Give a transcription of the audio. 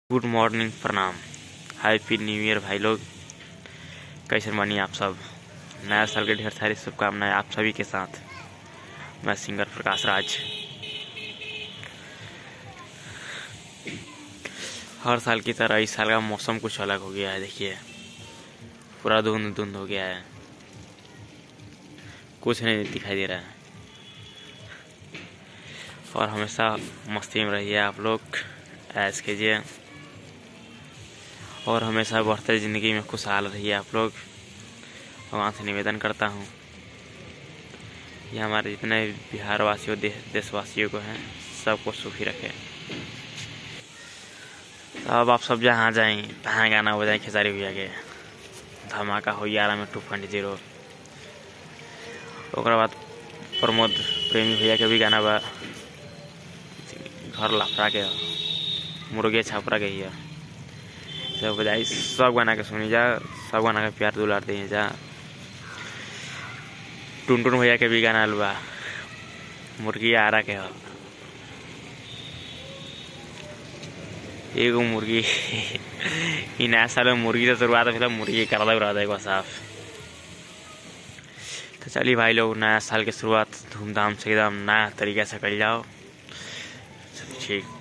Good morning, प्रणाम, happy new year भाई लोग। कैसे मानिए आप सब। नया साल के ढेर सारी शुभकामनाएं आप सभी के साथ। मैं सिंगर प्रकाश राज। हर साल की तरह इस साल का मौसम कुछ अलग हो गया है। देखिए, पूरा धुंध धुंध हो गया है, कुछ नहीं दिखाई दे रहा है। और हमेशा मस्ती में रहिए आप लोग, ऐश कीजिए और हमेशा बढ़ते ज़िंदगी में खुशहाल रहिए आप लोग। भगवान से निवेदन करता हूँ, ये हमारे जितने बिहार वासियों देशवासियों को हैं सबको सुखी रखे। तो अब आप सब जहाँ जाएं तहाँ गाना बजाएं खेसारी भैया के धमाका हो 11 में 2.0। ओकरा बाद प्रमोद प्रेमी भैया के भी गाना बा घर लफड़ा के मुर्गे छापरा के हिया सब बजाई। सब गाना के सुनी जा, सब गाना के प्यार दुलार दिए जा। टुनटुन भैया के भी गाना लुआ मुर्गी आरा के हो एगो मुर्गी इ नया साल में मुर्गी से शुरुआत फिर मुर्गी कर देगा साफ। तो चलिए भाई लोग, नया साल की शुरुआत धूमधाम से एकदम नया तरीके से कर जाओ। ठीक।